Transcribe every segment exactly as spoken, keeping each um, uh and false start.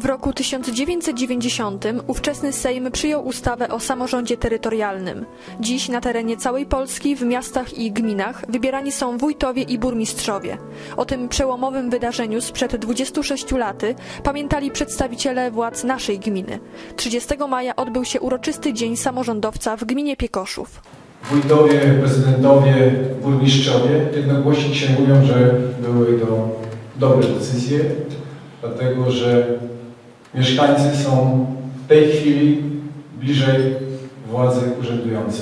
W roku tysiąc dziewięćset dziewięćdziesiątym ówczesny Sejm przyjął ustawę o samorządzie terytorialnym. Dziś na terenie całej Polski w miastach i gminach wybierani są wójtowie i burmistrzowie. O tym przełomowym wydarzeniu sprzed dwudziestu sześciu laty pamiętali przedstawiciele władz naszej gminy. trzydziestego maja odbył się uroczysty Dzień Samorządowca w gminie Piekoszów. Wójtowie, prezydentowie, burmistrzowie jednogłośnie się mówią, że były to dobre decyzje, dlatego że mieszkańcy są w tej chwili bliżej władzy urzędującej.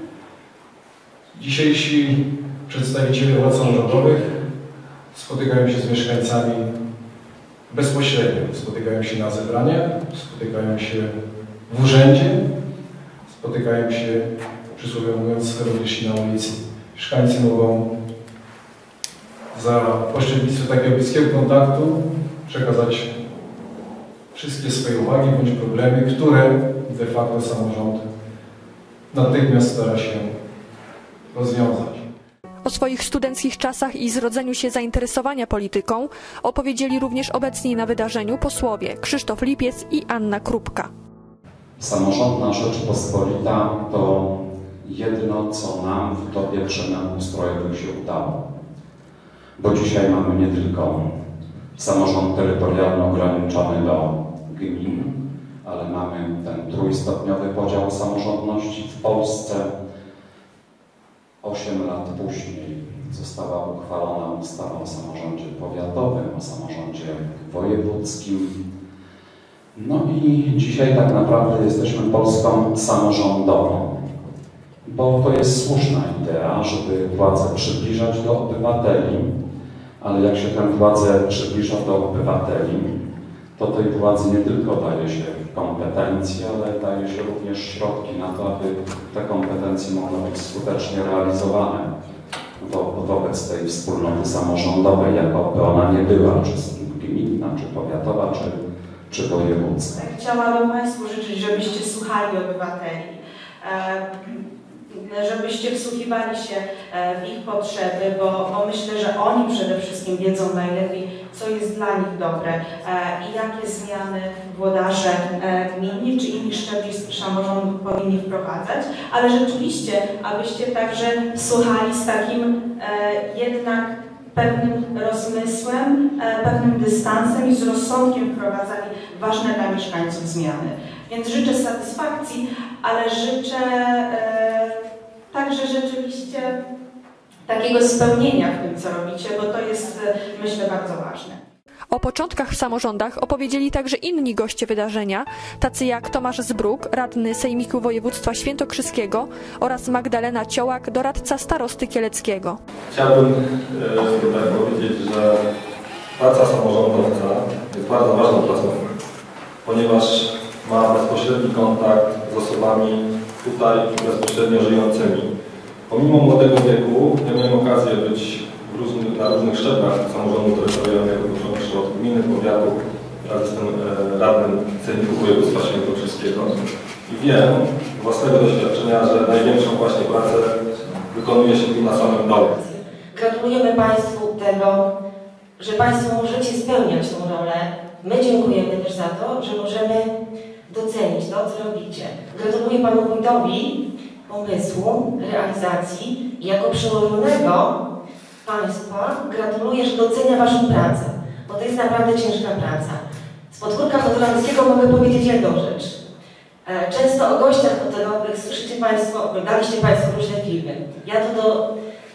Dzisiejsi przedstawiciele władz samorządowych spotykają się z mieszkańcami bezpośrednio. Spotykają się na zebraniach, spotykają się w urzędzie, spotykają się, przysłowiowo mówiąc, również i na ulicy. Mieszkańcy mogą za pośrednictwem takiego bliskiego kontaktu przekazać wszystkie swoje uwagi bądź problemy, które de facto samorząd natychmiast stara się rozwiązać. O swoich studenckich czasach i zrodzeniu się zainteresowania polityką opowiedzieli również obecni na wydarzeniu posłowie Krzysztof Lipiec i Anna Krupka. Samorządna Rzeczpospolita to jedno, co nam w dobie przemian ustrojowych się udało. Bo dzisiaj mamy nie tylko samorząd terytorialny ograniczony do gmin, ale mamy ten trójstopniowy podział samorządności w Polsce. Osiem lat później została uchwalona ustawa o samorządzie powiatowym, o samorządzie wojewódzkim. No i dzisiaj tak naprawdę jesteśmy Polską samorządową, bo to jest słuszna idea, żeby władzę przybliżać do obywateli, ale jak się tę władzę przybliża do obywateli, to tej władzy nie tylko daje się kompetencje, ale daje się również środki na to, aby te kompetencje mogły być skutecznie realizowane wo wobec tej wspólnoty samorządowej, jakoby ona nie była, czy gminna, czy powiatowa, czy, czy wojewódzka. Chciałabym Państwu życzyć, żebyście słuchali obywateli, żebyście wsłuchiwali się w ich potrzeby, bo, bo myślę, że oni przede wszystkim wiedzą najlepiej, co jest dla nich dobre i jakie zmiany włodarze gminni czy inni szczebli samorządu powinni wprowadzać, ale rzeczywiście, abyście także słuchali z takim jednak pewnym rozmysłem, pewnym dystansem i z rozsądkiem wprowadzali ważne dla mieszkańców zmiany. Więc życzę satysfakcji, ale życzę także rzeczywiście takiego spełnienia w tym, co robicie, bo to jest, myślę, bardzo ważne. O początkach w samorządach opowiedzieli także inni goście wydarzenia, tacy jak Tomasz Zbruk, radny Sejmiku Województwa Świętokrzyskiego oraz Magdalena Ciołak, doradca starosty kieleckiego. Chciałbym e, tak powiedzieć, że praca samorządowca jest bardzo ważną pracą, ponieważ ma bezpośredni kontakt z osobami tutaj bezpośrednio żyjącymi. Pomimo młodego wieku, ja miałem okazję być w różnych, na różnych szczeblach samorządu terytorialnego, począwszy od gminy, powiatu, teraz jestem radnym Sejmiku Województwa Świętokrzyskiego i wiem z własnego doświadczenia, że największą właśnie pracę wykonuje się tu na samym dole. Gratulujemy Państwu tego, że Państwo możecie spełniać tę rolę. My dziękujemy też za to, że możemy docenić to, co robicie. Gratuluję Panu Wójtowi pomysłu, realizacji i jako przełożonego Państwa gratuluję, że docenia Waszą pracę, bo to jest naprawdę ciężka praca. Z podwórka hotelarskiego mogę powiedzieć jedną rzecz. Często o gościach hotelowych słyszycie Państwo, oglądaliście Państwo różne filmy. Ja to do...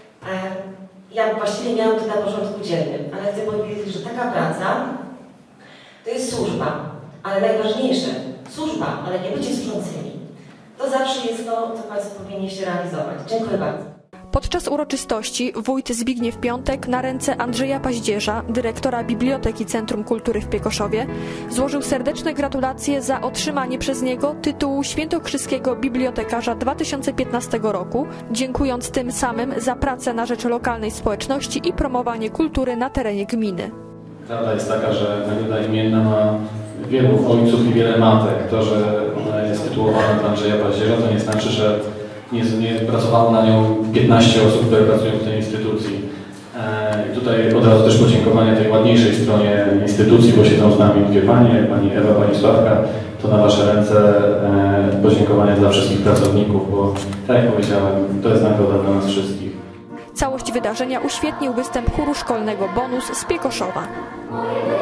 Ja właściwie miałam to na porządku dziennym, ale chcę powiedzieć, że taka praca to jest służba, ale najważniejsze, służba, ale nie bycie służącymi. To zawsze jest to, co Państwo powinniście realizować. Dziękuję bardzo. Podczas uroczystości wójt Zbigniew Piątek na ręce Andrzeja Paździerza, dyrektora Biblioteki Centrum Kultury w Piekoszowie, złożył serdeczne gratulacje za otrzymanie przez niego tytułu Świętokrzyskiego Bibliotekarza dwa tysiące piętnastego roku, dziękując tym samym za pracę na rzecz lokalnej społeczności i promowanie kultury na terenie gminy. Prawda jest taka, że nagroda imienna ma wielu ojców i wiele matek. To, że ona jest tytułowana dla Andrzeja Paździerza, to nie znaczy, że nie, nie pracowało na nią piętnaście osób, które pracują w tej instytucji. Tutaj od razu też podziękowania tej ładniejszej stronie instytucji, bo siedzą z nami dwie panie, pani Ewa, pani Sławka. To na Wasze ręce podziękowania dla wszystkich pracowników, bo tak jak powiedziałem, to jest nagroda dla nas wszystkich. Całość wydarzenia uświetnił występ chóru szkolnego Bonus z Piekoszowa.